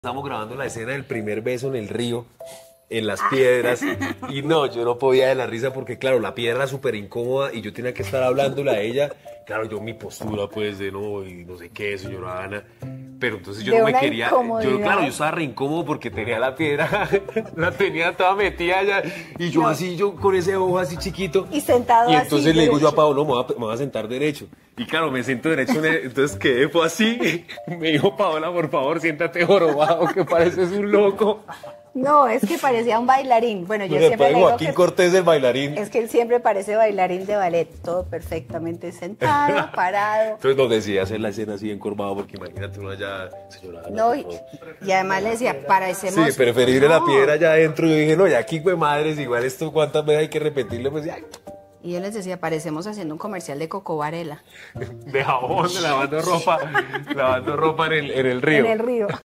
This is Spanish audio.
Estamos grabando la escena del primer beso en el río, en las piedras, y no, yo no podía de la risa porque, claro, la piedra era súper incómoda y yo tenía que estar hablándole a ella. Claro, yo mi postura, pues, de no, y no sé qué, señora Ana. Pero entonces yo De no me una quería, incomodidad. yo estaba re incómodo porque tenía la piedra, la tenía toda metida allá, y yo No. así, yo con ese ojo así chiquito. Y sentado Y así, entonces le digo yo a derecho. Pablo, no, me voy a sentar derecho. Y claro, me siento derecho, entonces quedé, fue así. Me dijo Paola, por favor, siéntate jorobado, que pareces un loco. No, es que parecía un bailarín. Bueno, yo Me siempre le digo Joaquín que Cortés, el bailarín. es que él siempre parece bailarín de ballet, todo perfectamente sentado, parado. Entonces nos decía hacer la escena así encorvado, porque imagínate uno allá, señora Ana, No, por y, favor. y además le decía, parecemos. Sí, preferible la No. piedra allá adentro. Yo dije, no, ya aquí, güey, madres, igual esto, ¿cuántas veces hay que repetirlo? Pues ya, Y yo les decía, parecemos haciendo un comercial de Coco Varela de jabón, lavando ropa en el río. en el río.